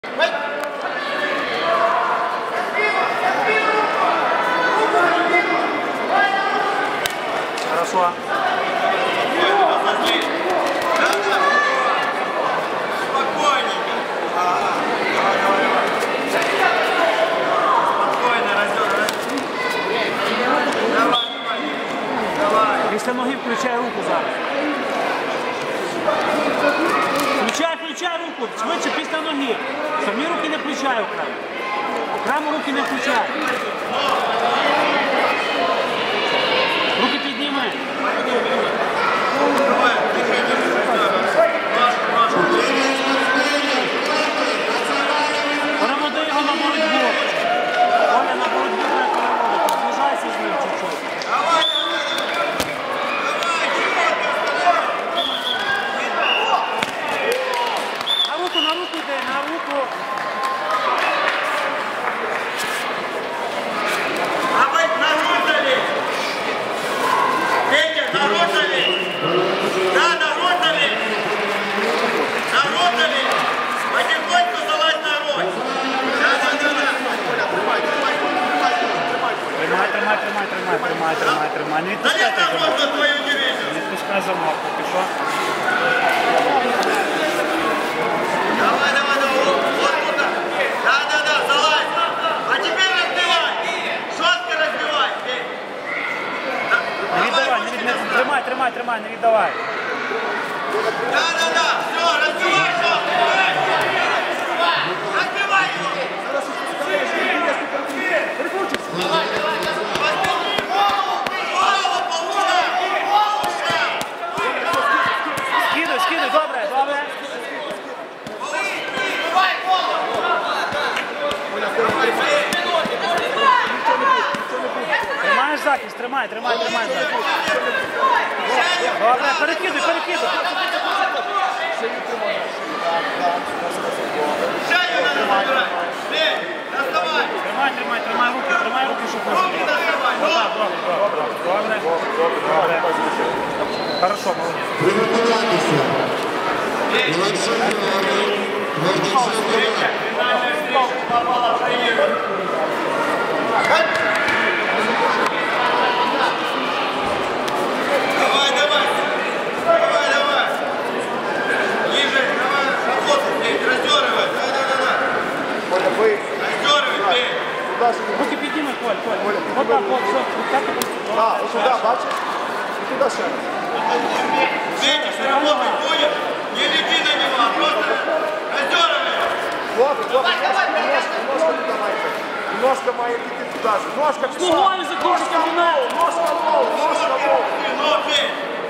Хорошо. Після ноги включай руку зараз. Включай руку, швидше після ноги. Самі руки не включай окремо. Окремо руки не включай. Руки підніми. Переводи його на боротьбу. Оля, на боротьбу треба переводити. Зближайся з ним чуть-чуть. На руку йде, на руку. Народали! Петя, народали! Да, народали! Народали! Потихоньку залазь народ! Да. Тримай. Не відпускай Залезь замок. народ на твою дивизию! Не відпускай замок, поки що. Давай, вот туда! Да, залазь! А теперь разбивай! Жестко разбивай! Не віддавай, тримай, не віддавай. Да, все, разбивай жестко! Разбивай его! Давай! Скидуй, добре. Тримаєш захист, тримай захист. Добре, перекидай. Шею надо забирать! Доставай! Тримай руки, щоб не Руки доставай! Добре. Хорошо, молодець. Приготуватися. Финальная встреча попала в проигрыш. Давай. Ниже, давай, работай, блядь, раздергивай. Да. Раздергивай, блядь. Руки підніми, Коль. Вот так, все. Сюди, бачиш? І туди ще. Петя, работать будет, не лети на него, а просто раздергивай. Ножка має піти туди. Ножка пішла. Ногою закружи комбінацію. Ножка в голову. Ну, Петь.